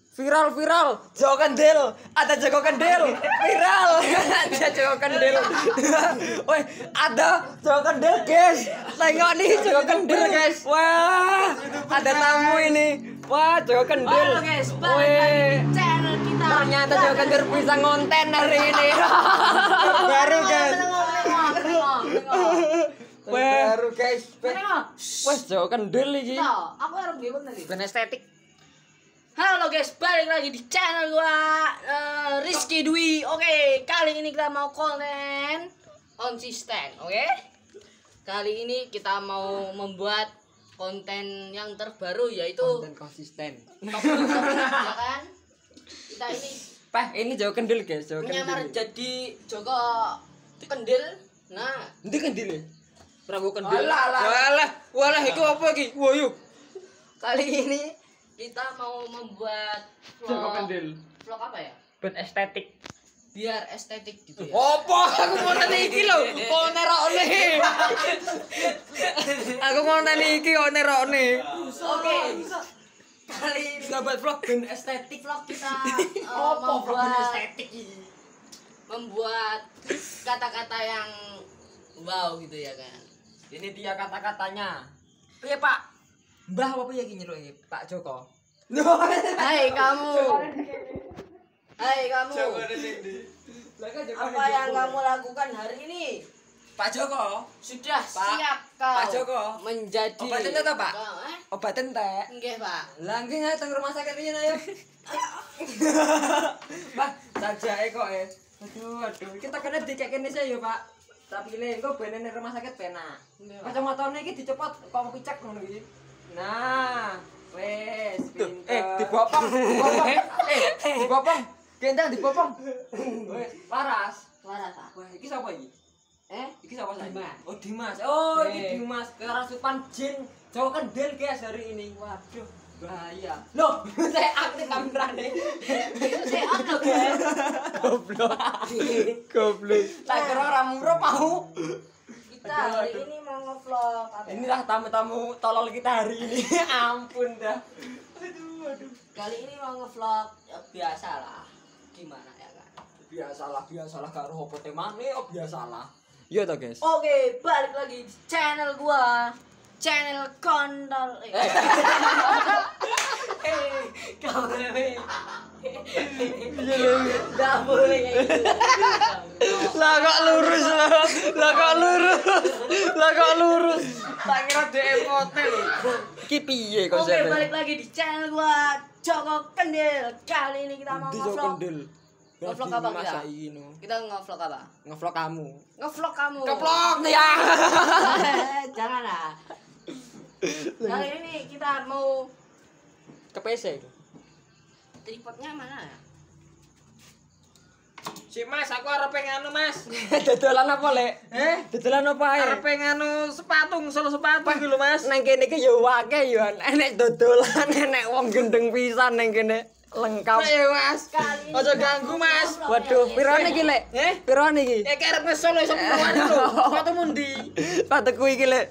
Viral. Joko Kendil. Ada Joko Kendil. Viral. Ada Joko Kendil. Woi, ada Joko Kendil, guys. Tengok nih Joko Kendil, guys. Wah, ada tamu ini. Wah, Joko Kendil. Halo guys, balik lagi di channel kita. Ternyata Joko Kendil bisa ngonten hari ini. Baru, guys. Baru, guys. Wes Joko Kendil iki. Aku harus gimana tadi? Ben estetik. Halo guys, balik lagi di channel gua Rizky Dwi. Oke, kali ini kita mau konten konsisten, oke? Kali ini kita mau membuat konten yang terbaru yaitu Konten konsisten. ya kan? Kita ini Ini Joko Kendil, guys. Joko menyamar Kendil. jadi Joko Kendil. Nah, Endi Kendil? Prabu Kendil. Walah. Walah iku apa iki? Wo yuk. Kali ini kita mau membuat Joko Kendil. vlog apa ya? Ben estetik. Biar estetik gitu ya. Apa? Aku mau nanya iki lho. Kok nerokne. Aku mau nanya iki kok nerokne. Oke. Kali ini Sahabat vlog ben estetik. vlog kita Apa vlog ben membuat estetik iki? membuat kata-kata yang wow gitu ya kan. Ini dia kata-katanya. Piye, Pak? Mbah apa piye iki nyeluk iki, Pak Joko? Hai kamu. Hai kamu. Apa yang kamu lakukan hari ini? Pak Joko, Sudah Pak. siap kau Pak Joko. menjadi Obat entek toh, Pak? Eh? obat entek. Nggih, Pak. Lah nggih ayo teng rumah sakit riyen ayo. Pak, sajake kok Aduh. Kita kena dikekene saya ya, Pak. Tapi le engko ben ning rumah sakit penak. Nggih, Pak. Kacamatane iki dicopot kok picek ngono iki. Nah, wes pinter. Dibopong. Dibopong. Gendang dibopong. Wes, waras. Waras, Pak. Wah, iki sapa iki? Iki sapa saya? Dimas. Oh, Dimas. Oh, iki Dimas kerasukan jin Joko Kendil guys hari ini. Waduh, bahaya. Loh, saya aktif kamerane. Saya up loh, guys. Goblok. Tak kira ora muro mau. Kita hari ini mau nge-vlog apa? ya? Inilah tamu-tamu tolol kita hari ini. Ampun dah. Aduh. Kali ini mau nge-vlog ya biasa lah. Gimana ya kan? Biasalah karo opo temane, oh biasalah. Iya toh, guys. Oke, balik lagi di channel gua. Channel Kondol. Kamu Nggak boleh kayak gitu. Lah kok lurus. Tak kira dhek emote lho. Ki piye Oke, konsepnya? balik lagi di channel gua Joko Kendil. Kali ini kita mau Di Joko nge-vlog. Kendil. Nge-vlog apa kita? Masa ini. Kita nge-vlog apa? Ngevlog kamu. Nge-vlog kamu. Keplok ya. Jangan lah. Kali ini kita mau Ke PC itu. tripodnya mana ya? Si Mas, aku arep nganu Mas. Dodolan apa, Lek? Dodolan apa ae? Arep nganu sepatu, solo sepatu iki lho Mas. Nang kene iki ya akeh ya. Enek dodolan, enek wong gendeng pisan nang kene. Lengkap. Ayo Mas. Kali ini Ojo kita ganggu, mau Mas. nge-vlog Waduh, ya, pirane guys. iki, Lek? Eh? Pirane iki? Karep wis solo iso puluhan lho. Sepatu mundi. Patuku iki, Lek.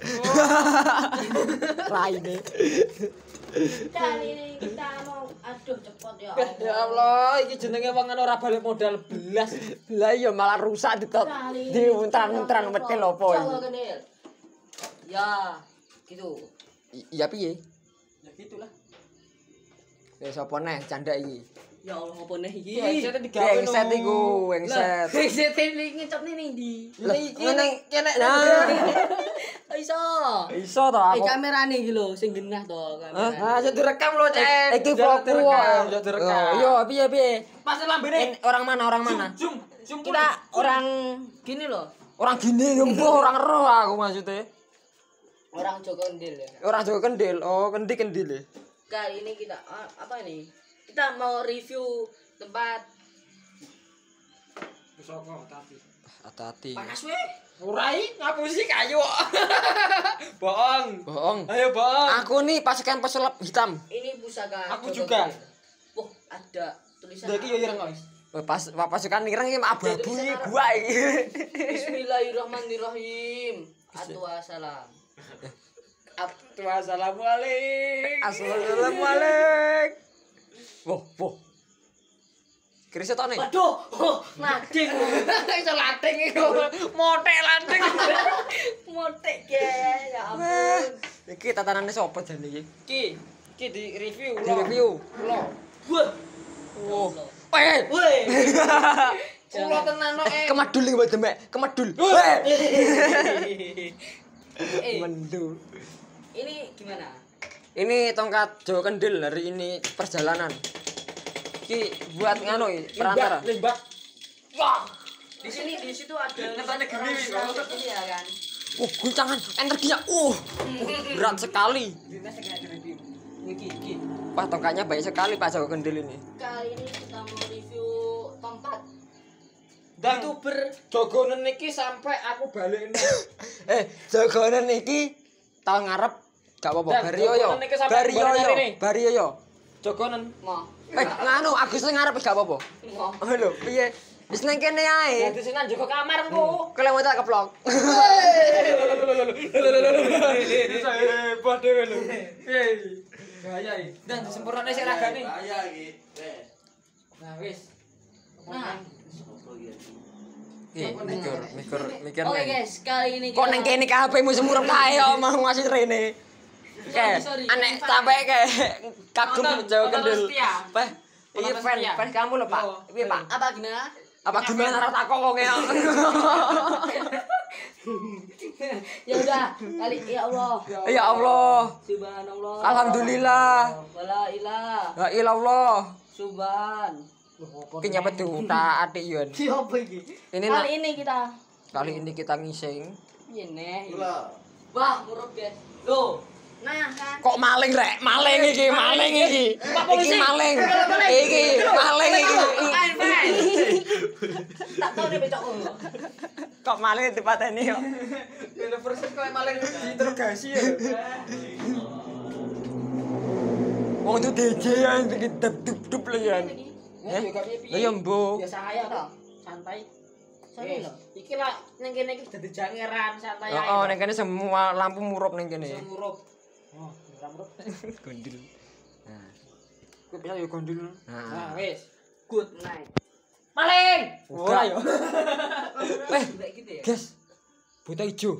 Raine. Kali ini kita mau cepot ya. Ya Allah, iki jenenge wong ora balik modal belas. Lah iya malah rusak Kali ini diuntran-untran kita metel mau apa Joko iki? Kendil. Ya, gitu. Iya piye? Ya gitulah. Ya sapa neh canda iki? Ya Allah, apa nih iki? Headset digawe no. Wengset iku, wengset. Headset ini ngecop nih di. Lah, ngene kene. Iso. Iso to aku. Kamerane iki lho sing genah to kamera. Ah, aja direkam lho, Cek. Iki vlogku. Aja direkam. Yo, piye? Pas lambene. Orang mana? Zoom. Kita orang gini loh. Orang gini yo mbah orang ero aku maksudnya. Orang Joko Kendil ya. Orang Joko Kendil. Oh, kendil ya. Kali ini kita apa ini? Kita mau review tempat Soko tapi. Hati-hati. panas weh. Urai ngapusi kayu. Bohong. Bohong. Ayo bohong. Aku nih pasukan pesulap hitam. Ini pusaka Aku Joko juga. Kendil. Wah, ada tulisan. Dadi yo ireng guys. Pasukan ireng iki abu-abu iki gua iki. Bismillahirrahmanirrahim. Assalam. Assalamualaikum. Assalamualaikum. Wah. Kris tok nih. Waduh, lading. Iso latih iku. Motek latih. Motek ya ampun. Iki tatanane sapa jane iki? Ki di review Di review. Lo. Wah. Oh. Woi. Kulo tenan no Kemadul iki mbak Demek, kemadul. Mendul. Ini gimana? Ini tongkat Jawa Kendil hari ini perjalanan. Iki buat nganu perantara. Limbah. Wah. Di situ ada Netane gede ini ya kan. Guncangan energinya. Berat sekali. Dinas kayak review. Iki. Wah, tongkatnya baik sekali Pak Jawa Kendil ini. Kali ini kita mau review tongkat Dan YouTuber jogonen iki sampai aku balik. Jagoan iki tahun ngarep gak apa-apa. Dan jogonan iki sampai bareng ini. Barioyo. Jogonen. mau. Nganu Agus ngarep gak apa-apa. Mau. Oh lho, piye? Wis nang kene ae. Dadi sinan jogo kamar engko. Kalau mau tak keplok. Hebat dhewe lho. Gaya iki. Dan disempurnane sik ragane. Bahaya iki. Nah wis. Nah. Mikir. Oke guys, kali ini Kok nang kene HP-mu semurep kae kok mau ngasih rene. Sorry. Aneh sampai kayak kagum Jawa Kendil. setia. Pak, iki Penonton fan setia. kamu lho, Pak. Piye, Pak? Apa gimana? Apa gimana ora takok kok ngene. Ya udah, kali ya Allah. Ya Allah. Subhanallah. Alhamdulillah. Wala ilah. La ilallah. Subhan. Ki nyapa tak atik yo. Siapa iki? Ini kali ini kita ngising. Ini. Gula. Wah, murut guys. Loh. Nah, kan. Kok maling rek? Maling iki. Iki maling. Iki maling iki. Tak tahu dia becok. Kok maling dipateni kok. Lha persis koyo maling diinterogasi ya. Wong itu DJ yang dup lho ya. Lah ya mbok. Biasa aja toh. Santai. Sorry loh. Iki lah ning kene iki dadi jangeran santai ae. Heeh, ning kene semua lampu murup ning kene. Murup. Oh, ora murup. Gondil. Nah, Kok bisa yo gondil. nah. Nah, wis. Good night. Maling. Ora yo. Kayak gitu ya. Guys. Buta ijo.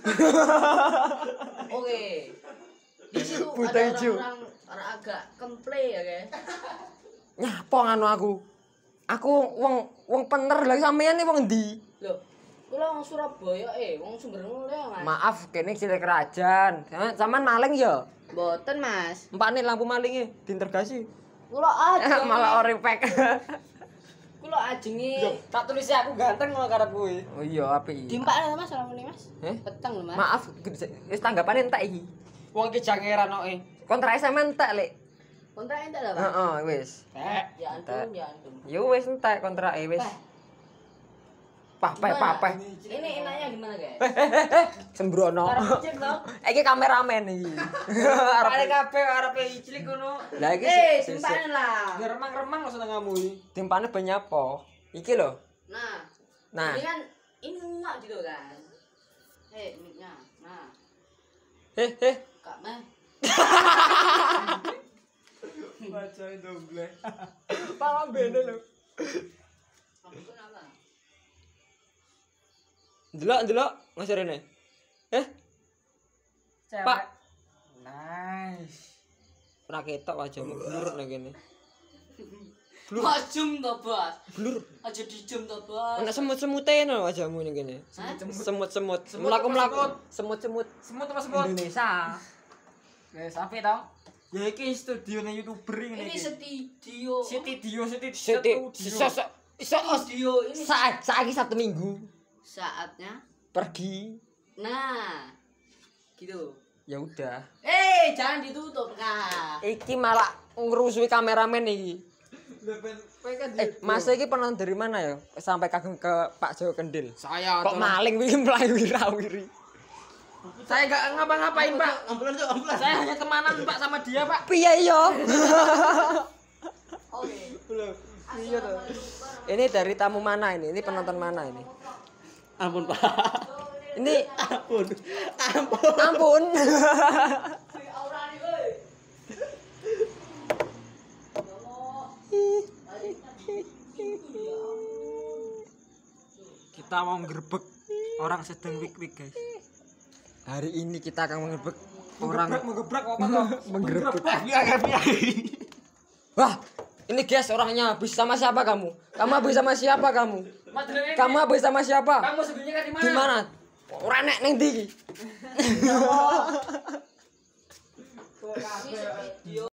Oke. Di situ Buta ada hijau. orang agak kemple ya, guys. Nyapa nganu aku. Aku wong pener lagi sampean iki wong endi? Loh, kula wong Surabaya wong Sumber Mule ya, Mas. Maaf, kene cilik kerajaan. Sampean maling ya? Mboten, Mas. Empane lampu malinge diinterogasi. Kula ajeng. Malah oripek. Kula ajengi. Yo, tak tulis aku ganteng ngono karep kuwi. Oh iya, apik. Dimpakne Mas salamune, Mas. Peteng lho, Mas. Maaf, wis tanggapane entek iki. Wong iki jangeran kok. Kontrake sampean entek, Lek. Kontrak entek lho, Mas. Heeh, wis. Ya antum, ya antum. Yo wis entek kontrake wis. Pah. Ini enaknya gimana, guys? Sembrono. Karep cek dong. Iki kameramen iki. Arep kabeh arepe cilik ngono. Lah iki Dimpakne lah. Remang-remang lho senengamu iki. timpane banyak apa? Iki lho. Nah. Ini kan ini muak gitu kan. Mic-nya. Nah, Kak Meh. Baca doble. Paham bene lho. Kamu kenapa? Delok Mas Rene. Pak. Nice. Ora ketok wajahmu blur nang kene. Majum to, Bos. Blur. Aja dijum to, Bos. Ana semut-semute no wajahmu ning kene. Semut-semut. Mlaku-mlaku. Semut-semut. Semut apa semut? Indonesia. Wes apik to? Ya iki studione YouTuber ngene Ini iki. studio. Studio. Studio ini Saiki 1 minggu saatnya. pergi. Nah. Gitu. Ya udah. Jangan ditutup, Kak. Iki malah ngerusui kameramen iki. Mas iki penonton dari mana ya? Sampai kagum ke Pak Jawa Kendil. Saya Kok maling iki mlayu wirawiri. Saya enggak ngapa-ngapain, Pak. Ambulan. Saya hanya temanan, Pak, sama dia, Pak. Piye yo? Oke. Iya toh. Ini dari tamu mana ini? Ini penonton mana ini? Ampun, Pak. Ini Ampun. ampun. Kita mau ngerebek orang sedang wik-wik, guys. Hari ini kita akan mengerebek orang Menggebrak apa toh? menggerebek. FBI. Wah, ini guys orangnya habis sama siapa kamu? Kamu habis sama siapa kamu? Kamu habis sama siapa? Kamu sebenarnya di mana? Di mana? Ora nek ning ndi iki? Ini video